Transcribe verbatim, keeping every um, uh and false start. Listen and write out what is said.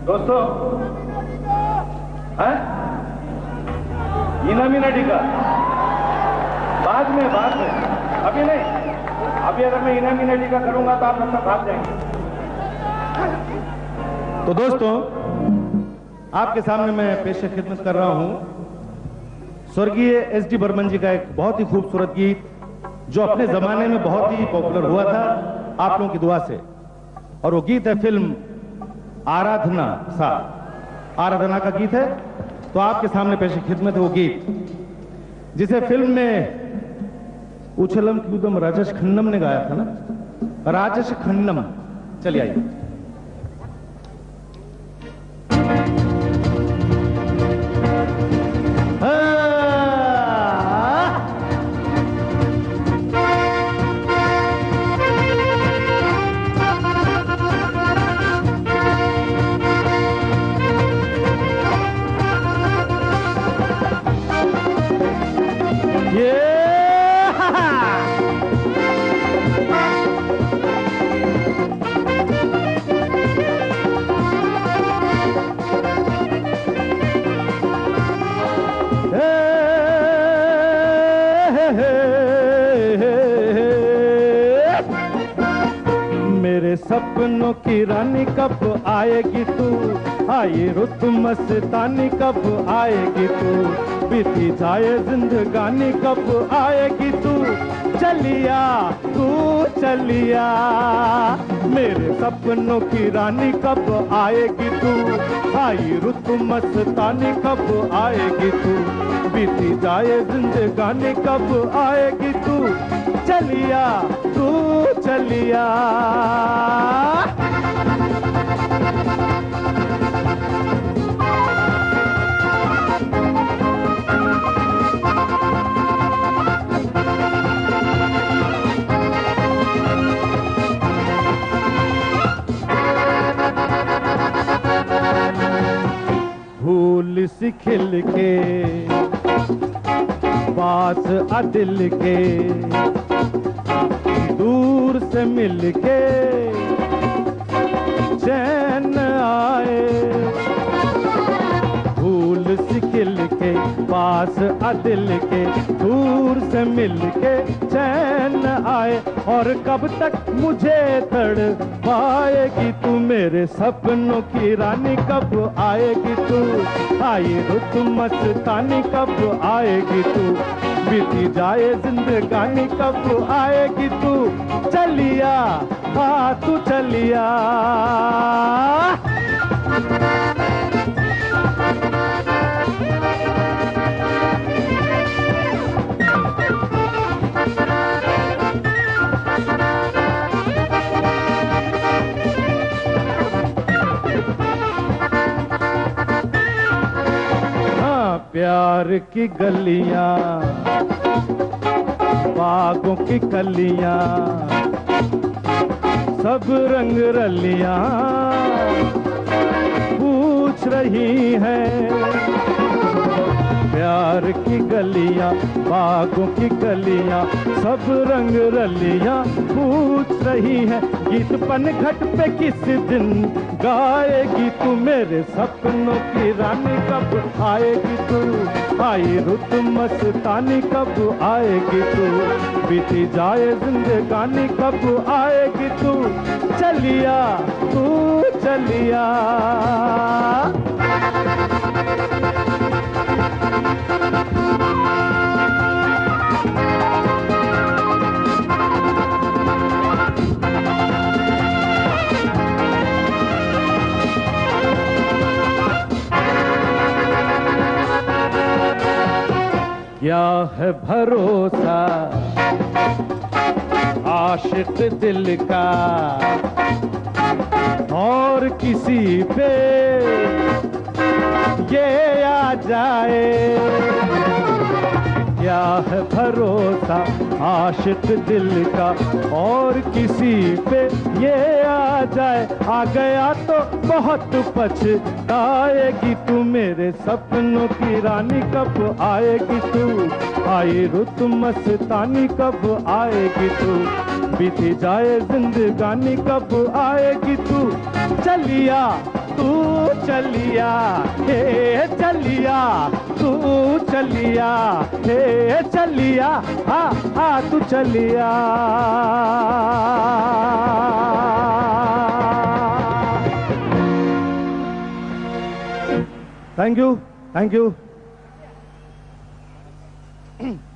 दोस्तों, है मीना मीना टीका बाद में बाद में, अभी नहीं। अभी अगर मैं इना मीना टीका करूंगा तो आप सब भाग जाएंगे। तो दोस्तों, आपके सामने मैं पेश खिदमत कर रहा हूं स्वर्गीय एस डी बर्मन जी का एक बहुत ही खूबसूरत गीत जो अपने जमाने में बहुत ही पॉपुलर हुआ था आप लोगों की दुआ से। और वो गीत है फिल्म आराधना सा, आराधना का गीत है। तो आपके सामने पेश खिदमत है वो गीत जिसे फिल्म में उछलम कूदम राजेश खन्नम ने गाया था ना, राजेश खन्नम। चलिए आइए। सपनों की रानी कब आएगी तू, आई रुत मस्तानी कब आएगी तू, बीती जाए जिंदगानी कब आएगी तू, चलिया तू चलिया। मेरे सपनों की रानी कब आएगी तू, आई रुत मस्तानी कब आएगी तू, बीती जाए जिंदगानी कब आएगी तू, चलिया तू चलिया। फूल सी खिल के पास आ दिल के, दूर से मिलके चैन आए, फूल सी खिल के पास आ दिल के, दूर से मिलके चैन आए। और कब तक मुझे तड़ पाएगी तू, मेरे सपनों की रानी कब आएगी तू, आई रुत मस्तानी कब आएगी तू, बीती जाए जिंदगानी कब आएगी तू, चलिया हाँ तू चलिया। प्यार की गलियां बागों की कलियां सब रंग रलियां पूछ रही हैं, प्यार की गलियां बागों की गलियां सब रंग रलियां पूछ रही हैं, गीत पनघट पे किस दिन गाएगी तू, मेरे सपनों की रानी कब आएगी तू, आई रुत मस्तानी कब आएगी तू, बीती जाए जिंदगानी कब आएगी तू, चलिया तू चलिया। क्या है भरोसा आशिक दिल का और किसी पे ये आ जाए, क्या है भरोसा आशिक दिल का और किसी पे ये आ जाए, आ गया तो बहुत पछताएगी तू, मेरे सपनों की रानी कब आएगी तू, आई रुत मस्तानी कब आएगी तू, बीती जाए जिंदगानी कब आएगी तू, चलिया तू चलिया हे चलिया, तू चलिया हे चलिया, हाँ हाँ तू चलिया। Thank you, thank you.